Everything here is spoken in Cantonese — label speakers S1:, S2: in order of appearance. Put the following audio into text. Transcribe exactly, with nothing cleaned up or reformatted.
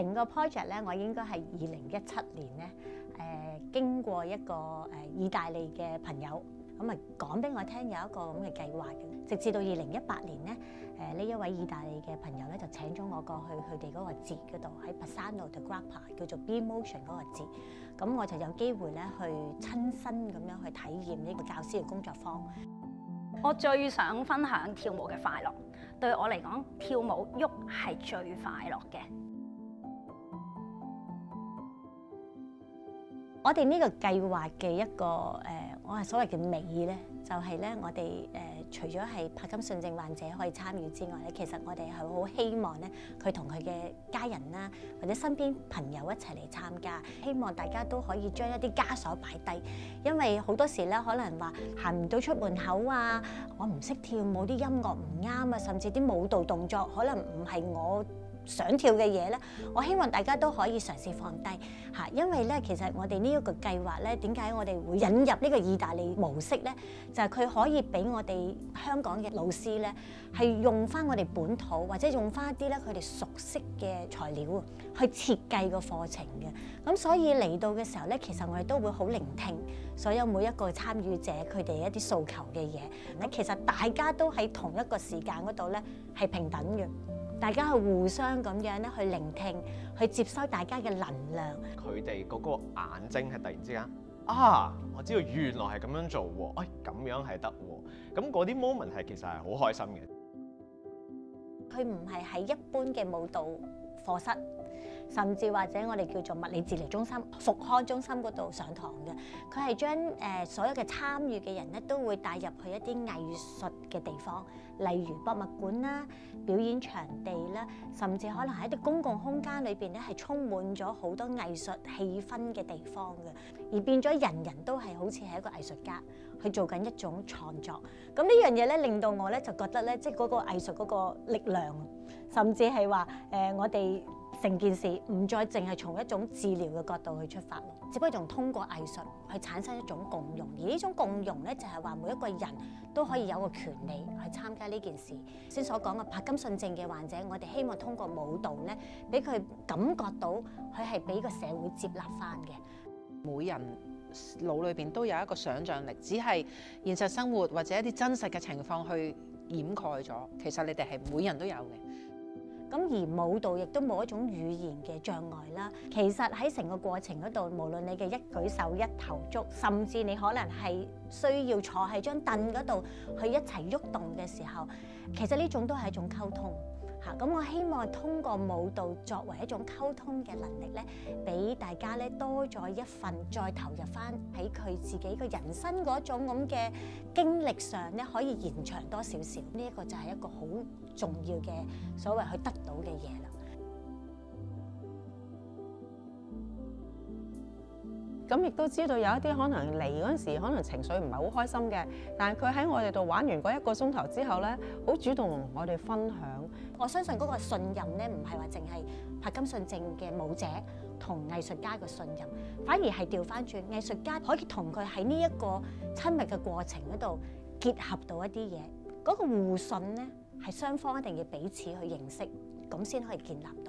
S1: 成個 project 咧，我應該係二零一七年咧，誒、呃、經過一個誒、呃、意大利嘅朋友，咁啊講俾我聽有一個咁嘅計劃嘅，直至到二零一八年咧，誒、呃、呢一位意大利嘅朋友咧就請咗我過去佢哋嗰個節嗰度，喺 Bassano del Grappa 叫做 Be Motion 嗰個節，咁我就有機會咧去親身咁樣去體驗呢個教師嘅工作坊。
S2: 我最想分享跳舞嘅快樂，對我嚟講，跳舞喐係最快樂嘅。
S1: 我哋呢個計劃嘅一個誒、呃，我係所謂嘅美咧，就係、是、咧，我哋誒、呃、除咗係柏金遜症患者可以參與之外咧，其實我哋係好希望咧，佢同佢嘅家人啦，或者身邊朋友一齊嚟參加，希望大家都可以將一啲枷鎖擺低，因為好多時咧可能話行唔到出門口啊，我唔識跳舞，啲音樂唔啱啊，甚至啲舞蹈動作可能唔係我想跳嘅嘢咧，我希望大家都可以嘗試放低嚇，因為咧其實我哋呢一個計劃咧，點解我哋會引入呢個意大利模式咧？就係、是、佢可以俾我哋香港嘅老師咧，係用翻我哋本土或者用翻一啲咧佢哋熟悉嘅材料去設計個課程嘅。咁所以嚟到嘅時候咧，其實我哋都會好聆聽所有每一個參與者佢哋一啲訴求嘅嘢。咁其實大家都喺同一個時間嗰度咧係平等嘅。大家去互相咁樣咧去聆聽，去接收大家嘅能量。
S3: 佢哋嗰個眼睛係突然之間啊，我知道原來係咁樣做喎，哎咁樣係得喎，咁嗰啲 moment 係其實係好開心嘅。
S1: 佢唔係喺一般嘅舞蹈課室，甚至或者我哋叫做物理治療中心、復康中心嗰度上堂嘅，佢係將誒所有嘅參與嘅人咧都會帶入去一啲藝術嘅地方，例如博物館啦、表演場地啦，甚至可能喺一啲公共空間裏邊咧係充滿咗好多藝術氣氛嘅地方嘅，而變咗人人都係好似係一個藝術家去做緊一種創作。咁呢樣嘢咧令到我咧就覺得咧，即係嗰個藝術嗰個力量，甚至係話誒我哋成件事唔再淨係從一種治療嘅角度去出發咯，只不過仲通過藝術去產生一種共融，而呢種共融咧就係話每一個人都可以有個權利去參加呢件事。先所講嘅柏金遜症嘅患者，我哋希望通過舞蹈咧，俾佢感覺到佢係俾個社會接納翻嘅。
S4: 每人腦裏邊都有一個想像力，只係現實生活或者一啲真實嘅情況去掩蓋咗。其實你哋係每人都有嘅。
S1: 咁而舞蹈亦都冇一種語言嘅障礙啦。其實喺成個過程嗰度，無論你嘅一舉手一投足，甚至你可能係需要坐喺張凳嗰度去一齊喐動嘅時候，其實呢種都係一種溝通嚇。咁我希望通過舞蹈作為一種溝通嘅能力咧，俾大家咧多咗一份再投入翻喺佢自己個人生嗰種咁嘅經歷上咧，可以延長多少少。呢一個就係一個好重要嘅所謂去得到嘅嘢啦。
S5: 咁亦都知道有一啲可能嚟嗰陣時，可能情緒唔係好開心嘅，但係佢喺我哋度玩完嗰一個鐘頭之後咧，好主動同我哋分享。
S1: 我相信嗰個信任咧，唔係話淨係柏金遜症嘅舞者同藝術家嘅信任，反而係調翻轉，藝術家可以同佢喺呢一個親密嘅過程嗰度結合到一啲嘢，嗰個互信咧係雙方一定要彼此去認識，咁先可以建立到。